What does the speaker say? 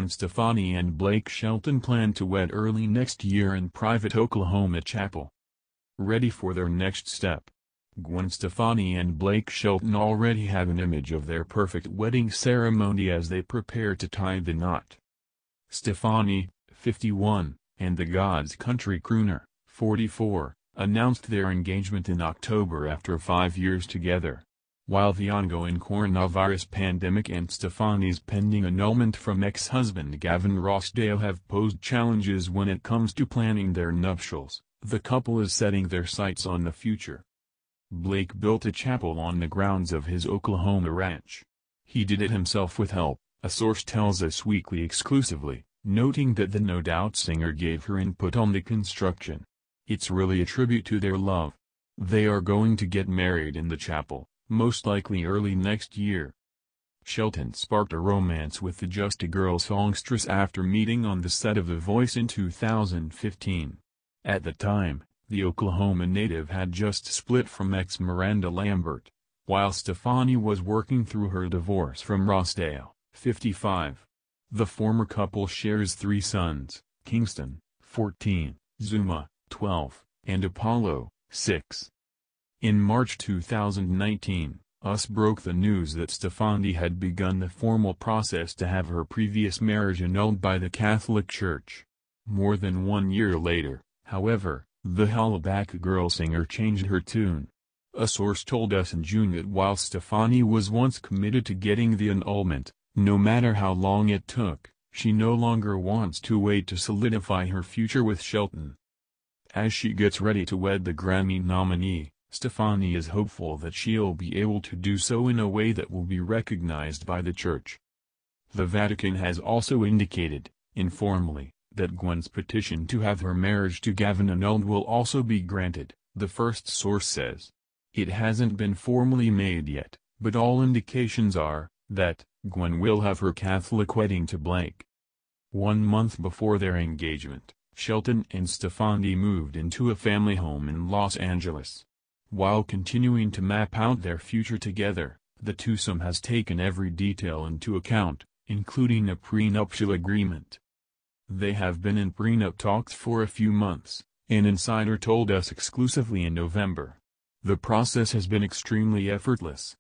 Stefani and Blake Shelton plan to wed early next year in private Oklahoma chapel. Ready for their next step. Gwen Stefani and Blake Shelton already have an image of their perfect wedding ceremony as they prepare to tie the knot. Stefani, 51, and the God's Country crooner, 44, announced their engagement in October after 5 years together. While the ongoing coronavirus pandemic and Stefani's pending annulment from ex-husband Gavin Rossdale have posed challenges when it comes to planning their nuptials, the couple is setting their sights on the future. Blake built a chapel on the grounds of his Oklahoma ranch. He did it himself with help, a source tells Us Weekly exclusively, noting that the No Doubt singer gave her input on the construction. It's really a tribute to their love. They are going to get married in the chapel, most likely early next year. Shelton sparked a romance with the Just a Girl songstress after meeting on the set of The Voice in 2015. At the time, the Oklahoma native had just split from ex Miranda Lambert, while Stefani was working through her divorce from Rossdale, 55. The former couple shares 3 sons, Kingston, 14, Zuma, 12, and Apollo, 6. In March 2019, Us broke the news that Stefani had begun the formal process to have her previous marriage annulled by the Catholic Church. More than 1 year later, however, the Hollaback Girl singer changed her tune. A source told Us in June that while Stefani was once committed to getting the annulment, no matter how long it took, she no longer wants to wait to solidify her future with Shelton. As she gets ready to wed the Grammy nominee, Stefani is hopeful that she'll be able to do so in a way that will be recognized by the Church. The Vatican has also indicated, informally, that Gwen's petition to have her marriage to Gavin annulled will also be granted, the first source says. It hasn't been formally made yet, but all indications are that Gwen will have her Catholic wedding to Blake. 1 month before their engagement, Shelton and Stefani moved into a family home in Los Angeles. While continuing to map out their future together, the twosome has taken every detail into account, including a prenuptial agreement. They have been in prenup talks for a few months, an insider told Us exclusively in November. The process has been extremely effortless,